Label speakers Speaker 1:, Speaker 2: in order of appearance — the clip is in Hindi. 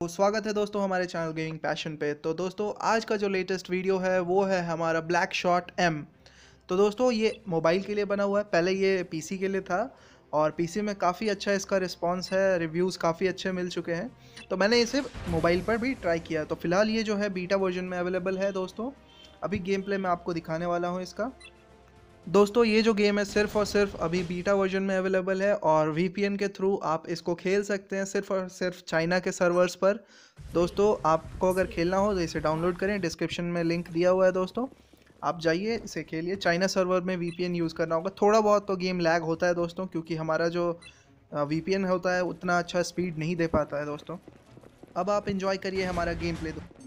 Speaker 1: स्वागत है दोस्तों हमारे चैनल गेमिंग पैशन पे। तो दोस्तों आज का जो लेटेस्ट वीडियो है वो है हमारा BlackShot M। तो दोस्तों ये मोबाइल के लिए बना हुआ है, पहले ये पीसी के लिए था और पीसी में काफ़ी अच्छा इसका रिस्पांस है, रिव्यूज़ काफ़ी अच्छे मिल चुके हैं। तो मैंने इसे मोबाइल पर भी ट्राई किया। तो फिलहाल ये जो है बीटा वर्जन में अवेलेबल है दोस्तों। अभी गेम प्ले मैं आपको दिखाने वाला हूँ इसका। दोस्तों ये जो गेम है सिर्फ और सिर्फ अभी बीटा वर्जन में अवेलेबल है और वीपीएन के थ्रू आप इसको खेल सकते हैं सिर्फ और सिर्फ चाइना के सर्वर्स पर। दोस्तों आपको अगर खेलना हो तो इसे डाउनलोड करें, डिस्क्रिप्शन में लिंक दिया हुआ है दोस्तों, आप जाइए इसे खेलिए। चाइना सर्वर में वीपीएन यूज़ करना होगा, थोड़ा बहुत तो गेम लैग होता है दोस्तों, क्योंकि हमारा जो वीपीएन होता है उतना अच्छा स्पीड नहीं दे पाता है दोस्तों। अब आप इंजॉय करिए हमारा गेम प्ले।